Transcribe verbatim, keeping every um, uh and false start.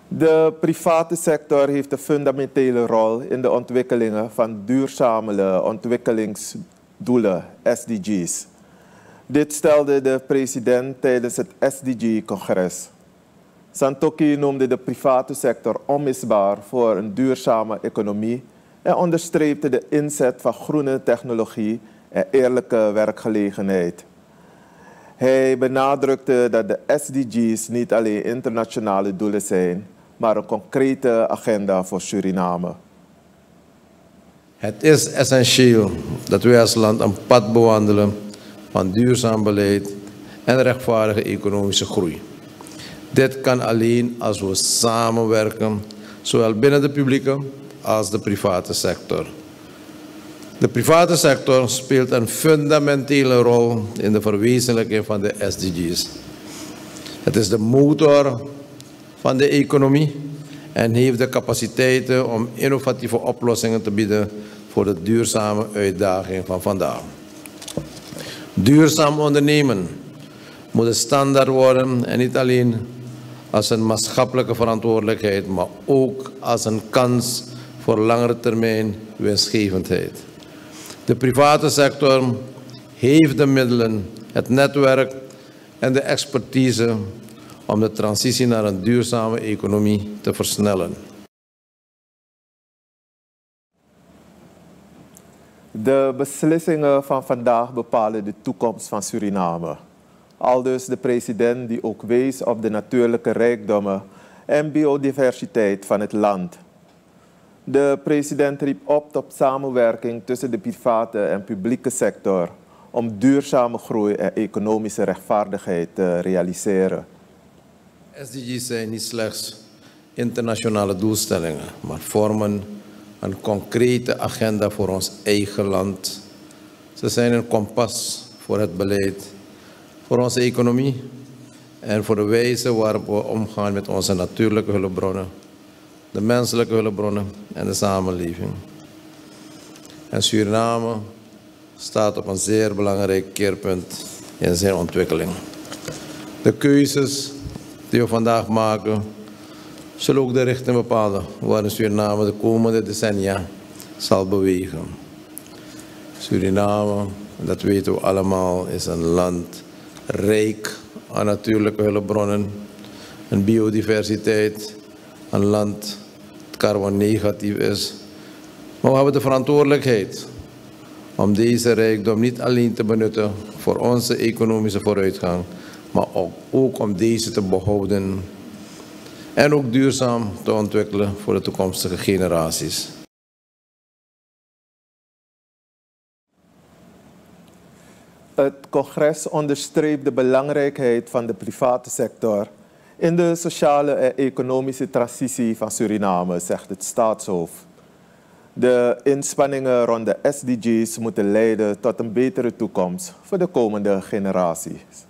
De private sector heeft een fundamentele rol in de ontwikkelingen van duurzame ontwikkelingsdoelen, S D G's. Dit stelde de president tijdens het S D G-congres. Santokhi noemde de private sector onmisbaar voor een duurzame economie en onderstreepte de inzet van groene technologie en eerlijke werkgelegenheid. Hij benadrukte dat de S D G's niet alleen internationale doelen zijn, maar een concrete agenda voor Suriname. Het is essentieel dat wij als land een pad bewandelen van duurzaam beleid en rechtvaardige economische groei. Dit kan alleen als we samenwerken, zowel binnen de publieke als de private sector. De private sector speelt een fundamentele rol in de verwezenlijking van de S D G's. Het is de motor van de economie en heeft de capaciteiten om innovatieve oplossingen te bieden voor de duurzame uitdagingen van vandaag. Duurzaam ondernemen moet een standaard worden en niet alleen als een maatschappelijke verantwoordelijkheid, maar ook als een kans voor langere termijn winstgevendheid. De private sector heeft de middelen, het netwerk en de expertise om de transitie naar een duurzame economie te versnellen. De beslissingen van vandaag bepalen de toekomst van Suriname. Aldus de president die ook wees op de natuurlijke rijkdommen en biodiversiteit van het land. De president riep op tot samenwerking tussen de private en publieke sector om duurzame groei en economische rechtvaardigheid te realiseren. S D G's zijn niet slechts internationale doelstellingen, maar vormen een concrete agenda voor ons eigen land. Ze zijn een kompas voor het beleid, voor onze economie en voor de wijze waarop we omgaan met onze natuurlijke hulpbronnen, de menselijke hulpbronnen en de samenleving. En Suriname staat op een zeer belangrijk keerpunt in zijn ontwikkeling. De keuzes die we vandaag maken, zullen ook de richting bepalen waarin Suriname de komende decennia zal bewegen. Suriname, dat weten we allemaal, is een land rijk aan natuurlijke hulpbronnen, een biodiversiteit, een land dat carbonnegatief is. Maar we hebben de verantwoordelijkheid om deze rijkdom niet alleen te benutten voor onze economische vooruitgang, maar ook om deze te behouden en ook duurzaam te ontwikkelen voor de toekomstige generaties. Het congres onderstreept de belangrijkheid van de private sector in de sociale en economische transitie van Suriname, zegt het staatshoofd. De inspanningen rond de S D G's moeten leiden tot een betere toekomst voor de komende generaties.